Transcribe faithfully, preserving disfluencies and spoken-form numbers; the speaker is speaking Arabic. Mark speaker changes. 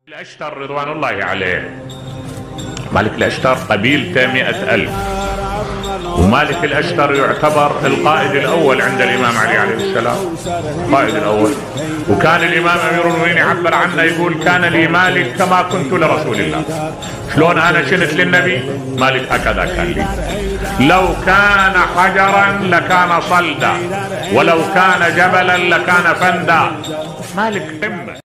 Speaker 1: الأشتر رضوان الله عليه، مالك الأشتر قبيلته مئة ألف، ومالك الأشتر يعتبر القائد الأول عند الإمام علي عليه السلام، القائد الأول. وكان الإمام أمير المؤمنين يعبر عنه يقول: كان لي مالك كما كنت لرسول الله. شلون أنا شنت للنبي؟ مالك هكذا كان لي. لو كان حجرا لكان صلدا، ولو كان جبلا لكان فندا. مالك قمة.